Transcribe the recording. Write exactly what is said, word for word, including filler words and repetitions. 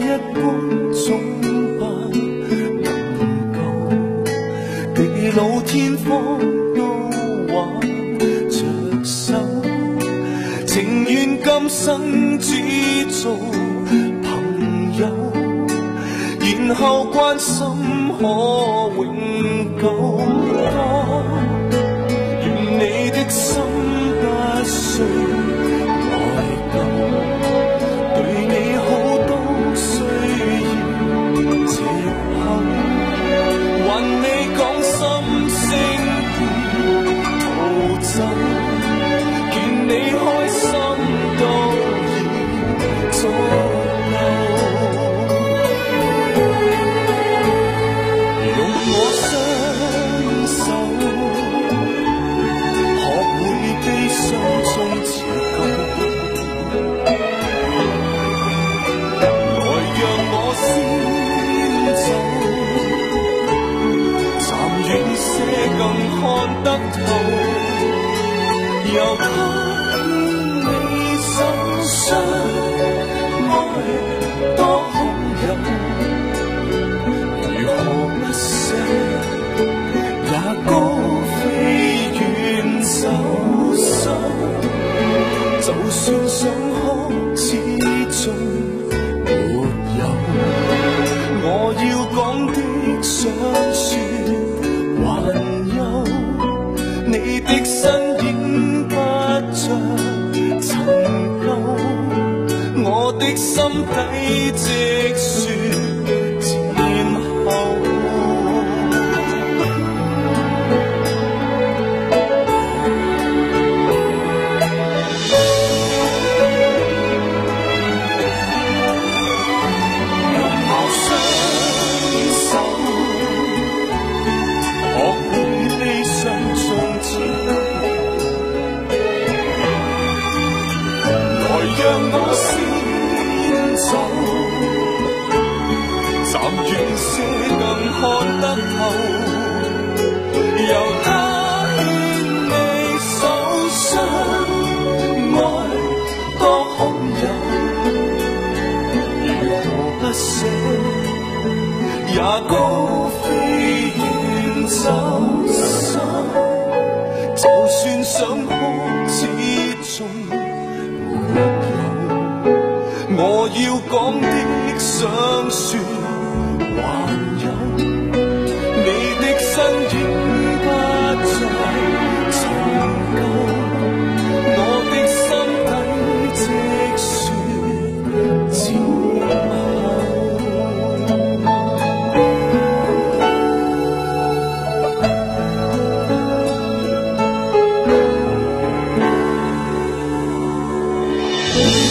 一般總不能夠，地老天荒都挽着手，情願今生只做朋友，然後關心可永久。願你的心不需內疚，對你好都需要藉口，還未講心聲逃走，見你開心都已足夠。用我雙手學會悲傷中自救，來讓我先走，站遠些更看得透，由他牽你手相愛多空有，如何不捨也高飛遠走手，就算想哭始終沒有，我要講的想說還有，你的身影不像曾舊，我的心底直說漸後。用我雙手學會悲傷中自救，來讓我先走，站遠些更看得透，由他牽你手相愛多空有，如何不捨也高飛遠走手，就算想哭始終沒有，我要講的想說還有，你的身影不再曾舊，我的心底直說漸後。